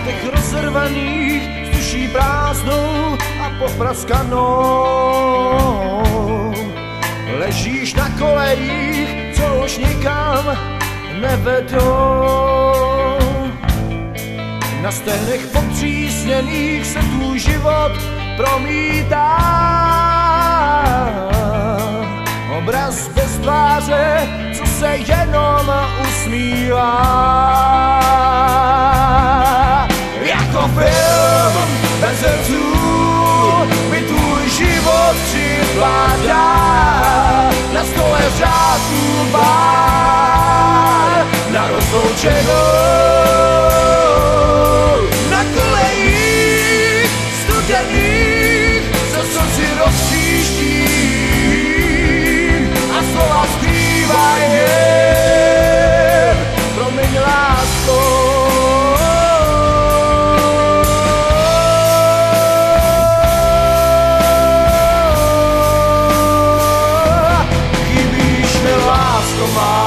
autech rozervaných, s duší prázdnou a popraskanou. Ležíš na kolejích, co už nikam nevedou. Na stenech popřísněných se tvůj život promítá. Obraz bez tváře, co se jenom usmívá. Jako film bez herců mi tvůj život připadá. Na stole řádku bar, na rozloučenou. Na kolejích studených se slzy rozpříští a slova zpívají jen promiň lásko. Chybíš mi lásko má.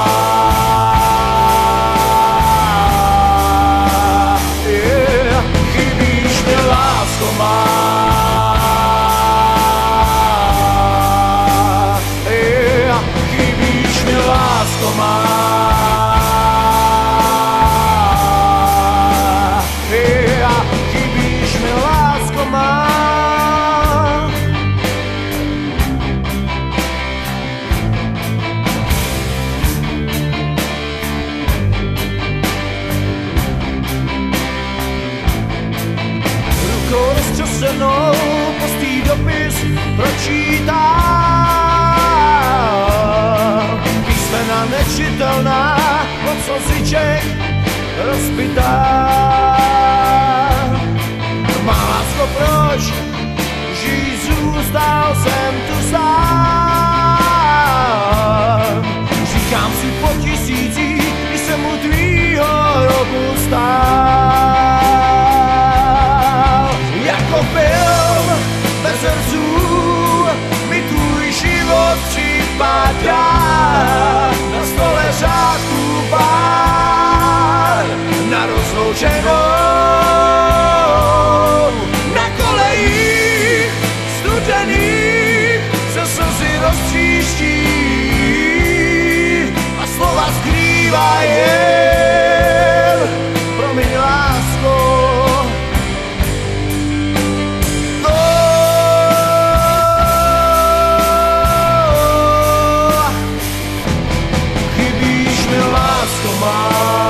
Chybíš mi lásko má. Chybíš mi lásko má. Rukou rozčasenou postý dopis pročítám. Písmena nečitelná, od slziček rozbitá. Má lásko, proč žít zůstal jsem tu sám. Říkám si po tisících, když jsem u tvýho hrobu stál. Jako film bez herců mi tvůj život připadá. Na stole řádku bar, na rozloučenou. Na kolejích studených se slzy roztříští a slova skrývají jen promiň lásko. Chybíš mi lásko má.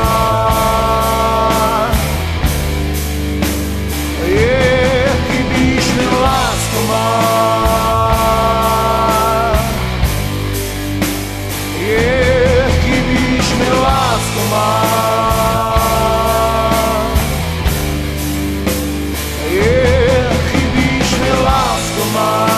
Chybíš mi lásko má. Chybíš mi lásko má. Chybíš mi lásko má.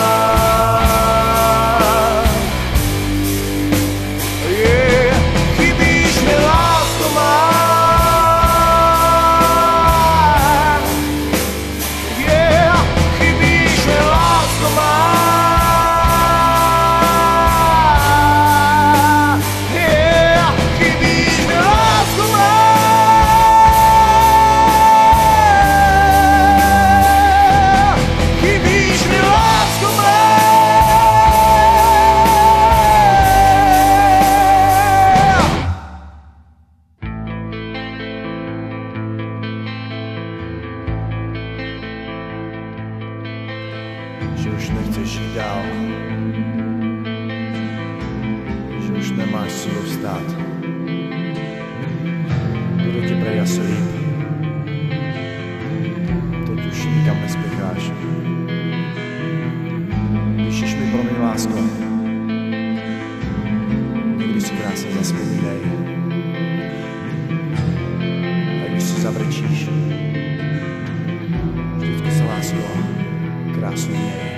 Že už nechceš jít dál, že už nemáš sílu vstát. Bude ti prej asi líp, teď už nikam nespěcháš. Píšeš mi promiň lásko, někdy si krásně zavzpomínej. A když si zavrčíš, vždycky se lásko krásně měj.